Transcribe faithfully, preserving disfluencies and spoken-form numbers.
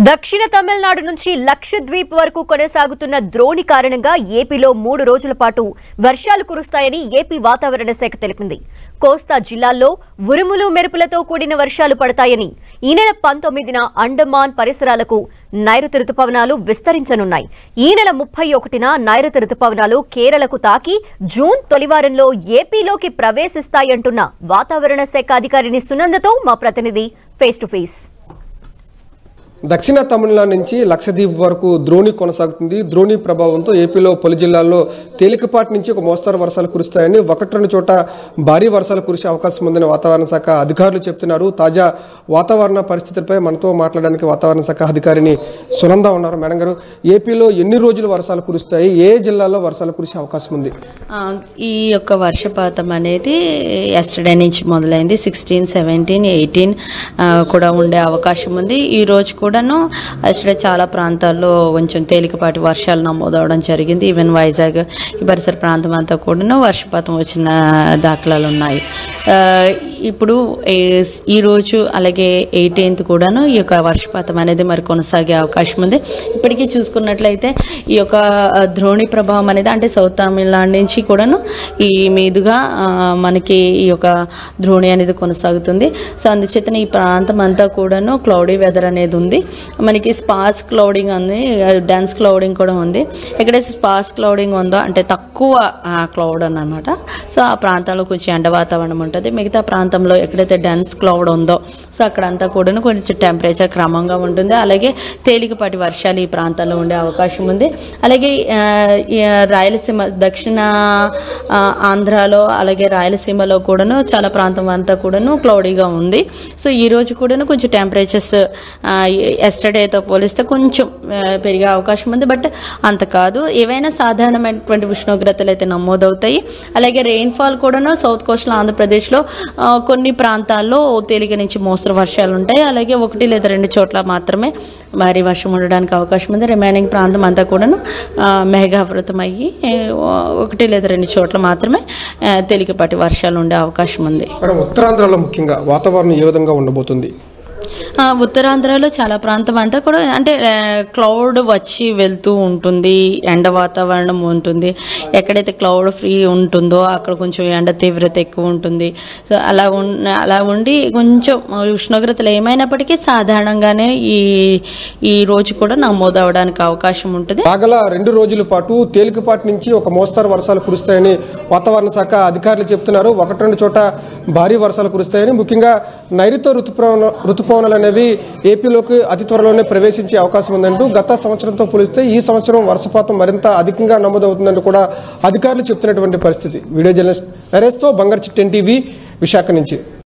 దక్షిణ తమిళనాడు నుంచి లక్షద్వీప్ వరకు కొనసాగుతున్న ద్రోణి కారణంగా ఏపీలో మూడు రోజుల పాటు వర్షాలు కురుస్తాయని ఏపీ వాతావరణ శాఖ తెలిపింది. కోస్తా జిల్లాల్లో ఉరుములు మెరుపులతో కూడిన వర్షాలు పడతాయని, ఈ నెల పంతొమ్మిదిన అండమాన్ పరిసరాలకు నైరుతి రుతుపవనాలు విస్తరించనున్నాయి. ఈ నెల ముప్పై ఒకటిన నైరుతి రుతుపవనాలు కేరళకు తాకి జూన్ తొలివారంలో ఏపీలోకి ప్రవేశిస్తాయంటున్న వాతావరణ శాఖ అధికారిని సునందతో మా ప్రతినిధి ఫేస్ టు ఫేస్. దక్షిణ తమిళనాడు నుంచి లక్షద్వీప్ వరకు ద్రోణి కొనసాగుతుంది. ద్రోణి ప్రభావంతో ఏపీలో పలు జిల్లాల్లో తేలికపాటి నుంచి ఒక మోస్తరు వర్షాలు కురుస్తాయని, ఒకటి రెండు చోట భారీ వర్షాలు కురిసే అవకాశం ఉందని వాతావరణ శాఖ అధికారులు చెప్తున్నారు. తాజా వాతావరణ పరిస్థితులపై మనతో మాట్లాడడానికి వాతావరణ శాఖ అధికారిని సునంద ఉన్నారు. మేడం గారు, ఏపీలో ఎన్ని రోజులు వర్షాలు కురుస్తాయి, ఏ జిల్లాలో వర్షాలు కురిసే అవకాశం ఉంది? ఈ యొక్క వర్షపాతం అనేది ఎస్టర్డే నుంచి మొదలైంది. సిక్స్టీన్ సెవెంటీన్ ఎయిటీన్ కూడా ఉండే అవకాశం ఉంది. ఈ రోజు కూడా కూడాను అసలు చాలా ప్రాంతాల్లో కొంచెం తేలికపాటి వర్షాలు నమోదవడం జరిగింది. ఈవెన్ వైజాగ్ ఈ పరిసర ప్రాంతం అంతా కూడాను వర్షపాతం వచ్చిన దాఖలాలు ఉన్నాయి. ఇప్పుడు ఈరోజు అలాగే ఎయిటీన్త్ కూడాను ఈ యొక్క వర్షపాతం అనేది మరి కొనసాగే అవకాశం ఉంది. ఇప్పటికీ చూసుకున్నట్లయితే ఈ యొక్క ద్రోణి ప్రభావం అనేది అంటే సౌత్ తమిళనాడు నుంచి కూడాను ఈ మీదుగా మనకి ఈ యొక్క ద్రోణి అనేది కొనసాగుతుంది. సో అందుచేతన ఈ ప్రాంతం అంతా కూడాను క్లౌడీ వెదర్ అనేది ఉంది. మనకి స్పార్స్ క్లౌడింగ్ ఉంది, డెన్స్ క్లౌడింగ్ కూడా ఉంది. ఎక్కడైతే స్పార్స్ క్లౌడింగ్ ఉందో అంటే తక్కువ క్లౌడ్ అన్నమాట. సో ఆ ప్రాంతంలో కొంచెం ఎండ వాతావరణం ఉంటుంది. మిగతా ప్రాంతంలో ఎక్కడైతే డెన్స్ క్లౌడ్ ఉందో సో అక్కడంతా కూడా కొంచెం టెంపరేచర్ క్రమంగా ఉంటుంది. అలాగే తేలికపాటి వర్షాలు ఈ ప్రాంతాల్లో ఉండే అవకాశం ఉంది. అలాగే రాయలసీమ దక్షిణ ఆంధ్రాలో అలాగే రాయలసీమలో కూడాను చాలా ప్రాంతం అంతా కూడాను క్లౌడీగా ఉంది. సో ఈ రోజు కూడాను కొంచెం టెంపరేచర్స్ ఎస్టర్డేతో పోలిస్తే కొంచెం పెరిగే అవకాశం ఉంది. బట్ అంత కాదు, ఏవైనా సాధారణమైనటువంటి ఉష్ణోగ్రతలు అయితే నమోదవుతాయి. అలాగే రెయిన్ఫాల్ కూడాను సౌత్ కోస్టల్ ఆంధ్రప్రదేశ్లో కొన్ని ప్రాంతాల్లో తేలిక నుంచి మోస్తరు వర్షాలు ఉంటాయి. అలాగే ఒకటి లేదా రెండు చోట్ల మాత్రమే భారీ వర్షం ఉండడానికి అవకాశం ఉంది. రిమైనింగ్ ప్రాంతం అంతా కూడాను మేఘావృతం అయ్యి ఒకటి లేదా రెండు చోట్ల మాత్రమే తేలికపాటి వర్షాలు ఉండే అవకాశం ఉంది. ఉత్తరాంధ్రలో ముఖ్యంగా వాతావరణం ఏ విధంగా ఉండబోతుంది? ఉత్తరాంధ్రలో చాలా ప్రాంతం అంతా కూడా అంటే క్లౌడ్ వచ్చి వెళ్తూ ఉంటుంది, ఎండ వాతావరణం ఉంటుంది. ఎక్కడైతే క్లౌడ్ ఫ్రీ ఉంటుందో అక్కడ కొంచెం ఎండ తీవ్రత ఎక్కువ ఉంటుంది. సో అలా అలా ఉండి కొంచెం ఉష్ణోగ్రతలు ఏమైనప్పటికీ సాధారణంగానే ఈ ఈ రోజు కూడా నమోదు అవడానికి అవకాశం ఉంటుంది. రాగల రెండు రోజుల పాటు తేలికపాటి నుంచి ఒక మోస్తరు వర్షాలు కురుస్తాయని వాతావరణ శాఖ అధికారులు చెప్తున్నారు. ఒకటి రెండు చోట భారీ వర్షాలు కురుస్తాయని, ముఖ్యంగా నైరుతి ఋతుపవన ఋతుపవనాలు అనేవి ఏపీలోకి అతి త్వరలోనే ప్రవేశించే అవకాశం ఉందంటూ గత సంవత్సరంతో పోలిస్తే ఈ సంవత్సరం వర్షపాతం మరింత అధికంగా నమోదవుతుందంటూ కూడా అధికారులు చెప్తున్నటువంటి పరిస్థితి. వీడియో జర్నలిస్ట్ నరేష్తో బంగారు చిట్టెన్ టీవీ విశాఖ నుంచి.